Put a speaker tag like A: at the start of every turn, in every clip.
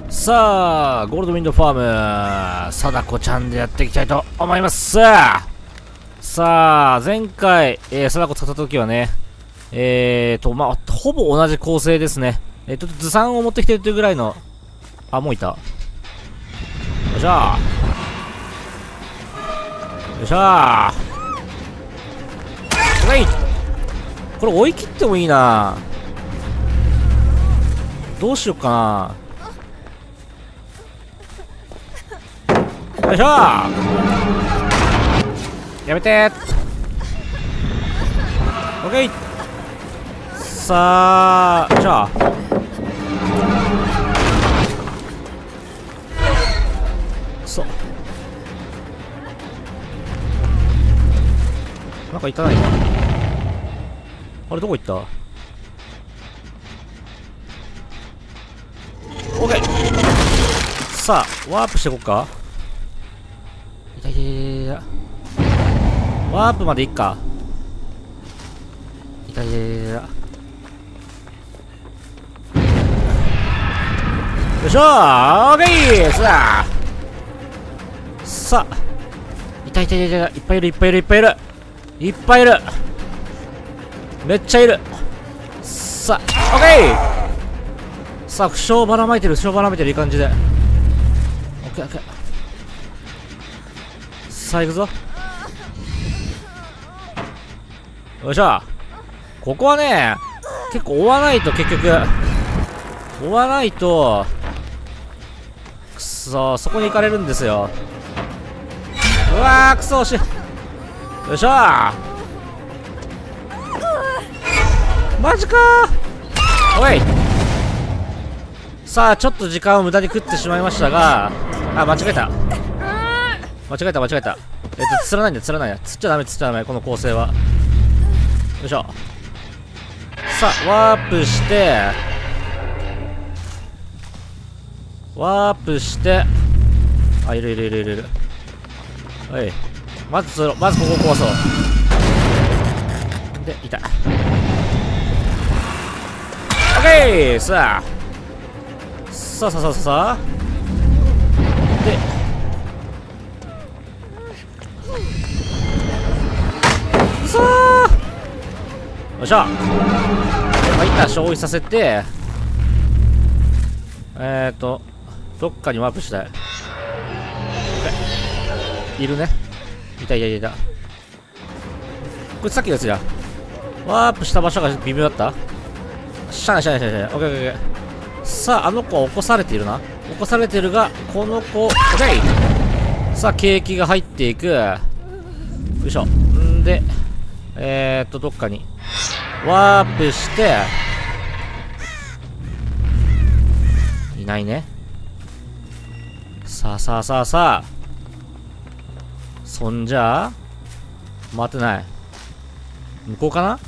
A: さあ、ゴールドウィンドファーム、貞子ちゃんでやっていきたいと思います。さあ、前回、貞子使った時はね、ほぼ同じ構成ですね。図産を持ってきてるというぐらいの、あ、もういた。よいしょー。よいしょー。これ追い切ってもいいな。どうしよっかな。よいしょー。やめてー。オッケー。さあ、よいしょ。なんかいたないか。あれどこ行った？オッケー。さあ、ワープしていこっか。いたいたいたいた。ワープまでいっか。いたいたいたいた。よいしょー。オッケー。さあ、いたいたいたいた。いっぱいいるいっぱいいるいっぱいいるいっぱいいる。めっちゃいる。さあ、オッケー。さあ、負傷ばらまいてる、負傷ばらまいてる、いい感じで。オッケーオッケー。さあ、行くぞ。よいしょ。ここはね、結構追わないと、結局。追わないと、くそ、そこに行かれるんですよ。うわー、くそ、惜しい。よいしょー。マジかー。おい。さあ、ちょっと時間を無駄に食ってしまいましたが、あ、間違えた。間違えた。釣らないんだ、釣らないんだ。釣っちゃダメ、釣っちゃダメ、この構成は。よいしょ。さあ、ワープして、あ、いる。はい。まずここ壊そう。で、いた。オッケー。さあ。で、さあ。よいしょ。いた、消費させて、どっかにワープしたい。いるね。いた。これさっきのやつや。ワープした場所が微妙だった？しゃあない。オッケー。さあ、あの子は起こされているな。起こされてるが、この子、オッケー。さあ、ケーキが入っていく。よいしょ。んで、どっかに。ワープして、いないね。さあ。そんじゃあ、待ってない。向こうかな？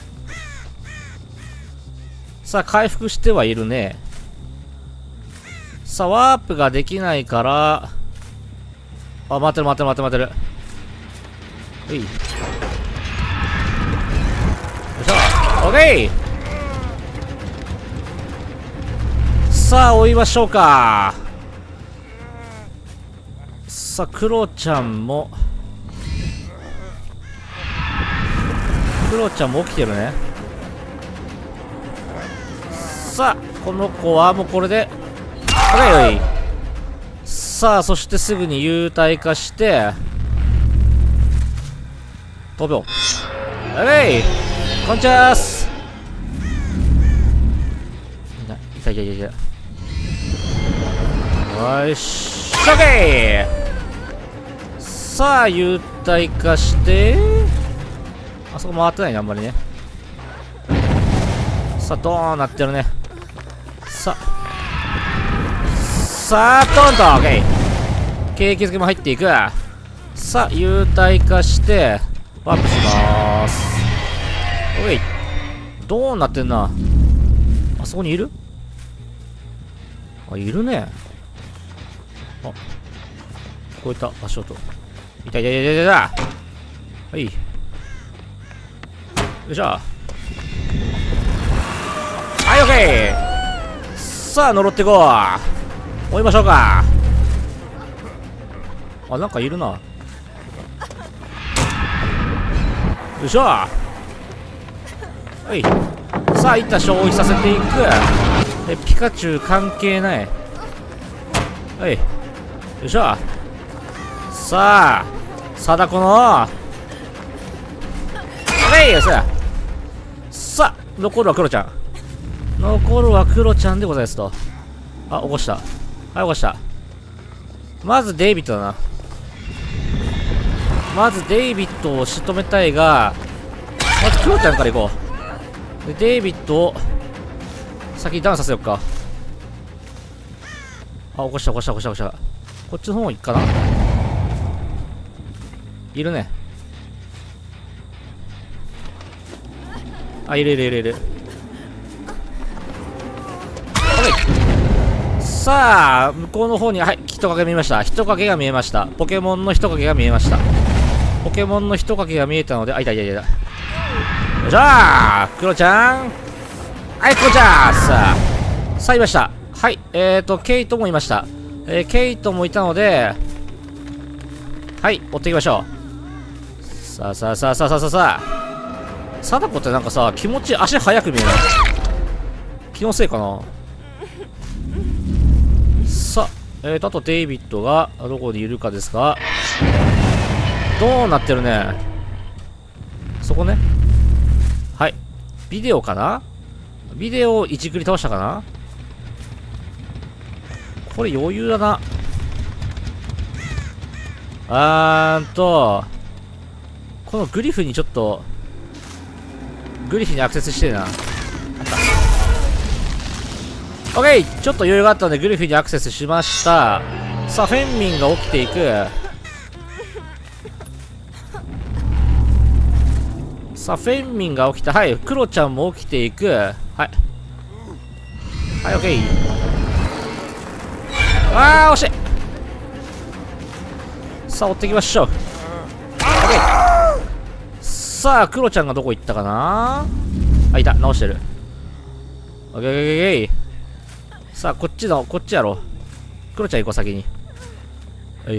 A: さあ、回復してはいるね。さあ、ワープができないから、あ、待ってる。はい。よいしょ。オッケー。さあ、追いましょうか。さあ、クロちゃんも起きてるね。さあ、この子はもうこれで、はい。さあ、そしてすぐに幽体化して、飛ぼう。はい。こんにちはーす。いた。よし、オッケー。さあ、幽体化して、あそこ回ってないね、あんまりね。さあ、ドーンなってるね。さあ、ドーンと、オッケー。景気づけも入っていく。さあ、幽体化して、ワープしまーす。オッケー。ドーンなってんな。あそこにいる？あ、いるね。あ、聞こえた、足音。いた。はい。よいしょ。はい、オッケー。さあ、呪っていこう。 追いましょうか。あ、なんかいるな。よいしょ。はい。さあ、いった消費させていく。ピカチュウ関係ない。はい。よいしょ。さあ、貞子の。はい、よっしゃ。さあ、残るはクロちゃん。残るはクロちゃんでございますと。あ、起こした。はい、起こした。まずデイビッドだな。まずデイビッドを仕留めたいが、まずクロちゃんから行こう。で、デイビッドを先にダウンさせようか。あ、起こした。こっちの方行くかな。いるね。あ、いる。さあ、向こうの方に、はい、人影見えました。人影が見えました。ポケモンの人影が見えました。ポケモンの人影が見えたので、あ、いた。よいしょー、クロちゃん。はい、クロちゃん。さあ、いました。はい、ケイトもいました。ケイトもいたので、はい、追っていきましょう。さあ。貞子ってなんかさ、気持ち足速く見えない？気のせいかな。さあ、あとデイビッドがどこにいるかですが、どうなってるね。そこね。はい。ビデオかな？ビデオをいじくり倒したかな？これ余裕だな。このグリフにちょっと、グリフにアクセスしてえな。オッケー、ちょっと余裕があったのでグリフにアクセスしました。さあ、フェンミンが起きていく。さあ、フェンミンが起きた。はい、クロちゃんも起きていく。はい。はい、オッケー。あー、惜しい。さあ、追っていきましょう。オッケー。さあ、クロちゃんがどこ行ったかな。あ、いた。直してる。オッケー。さあ、こっちやろ。クロちゃん行こう、先に。あ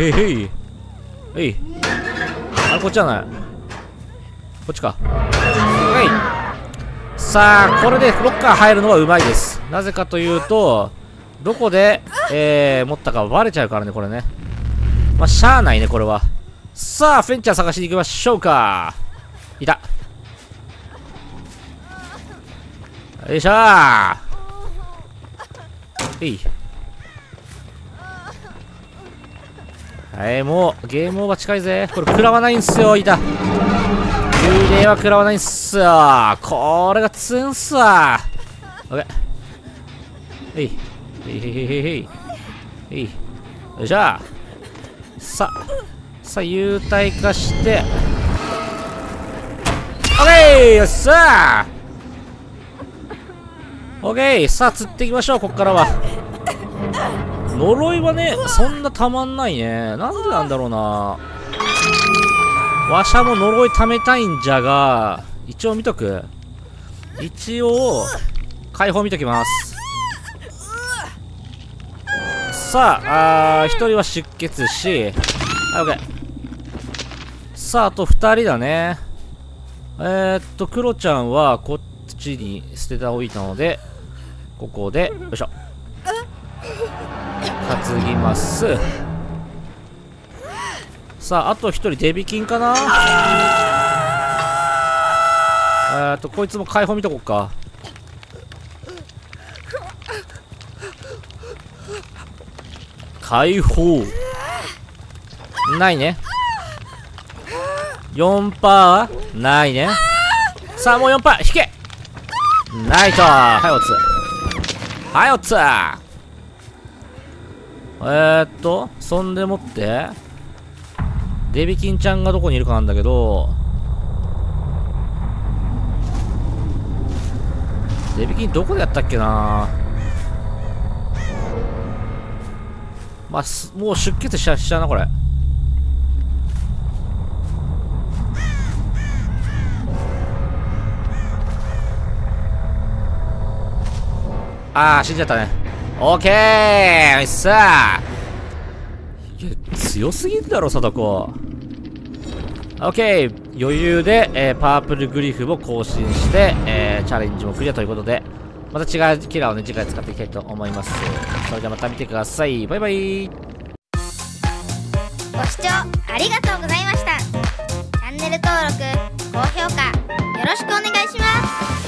A: れ、こっちじゃない。こっちか。さあ、これでロッカー入るのはうまいです。なぜかというと、どこで、持ったかバレちゃうからね、これね。まあ、しゃあないね、これは。さあ、フェンチャー探しに行きましょうか。いた。よいしょー。はい、もう、ゲームオーバー近いぜ。これ、食らわないんすよ、いた。幽霊は食らわないんすよ。これがツンすわ。オッケー。よいしょ。さあ、幽体化して。オッケー、よっしゃー。オッケー、さあ、釣っていきましょう、こっからは。呪いはね、そんなたまんないね。なんでなんだろうな。わしゃも呪い貯めたいんじゃが、一応見とく。一応、解放見ときます。さあ、一人は出血し、はい、オッケー。さあ、あと二人だね。クロちゃんはこっちに捨てたおいたので、ここで、よいしょ。担ぎます。さあ、あと一人デビキンかな。こいつも解放見とこうか。解放ないね。4% ないね。さあ、もう 4% 引け。ないと。はい、おつ。はい、おつ。そんでもってデビキンちゃんがどこにいるかなんだけど、デビキンどこでやったっけな。まあ、もう出血しちゃうな、これ。ああ、死んじゃったね。 オッケー。さあ、いや強すぎんだろ貞子。オッケー、余裕で、パープルグリフも更新して、チャレンジもクリアということで、また違うキラーをね次回使っていきたいと思います。それではまた見てください。バイバイ。
B: ご視聴ありがとうございました。チャンネル登録、高評価よろしくお願いします。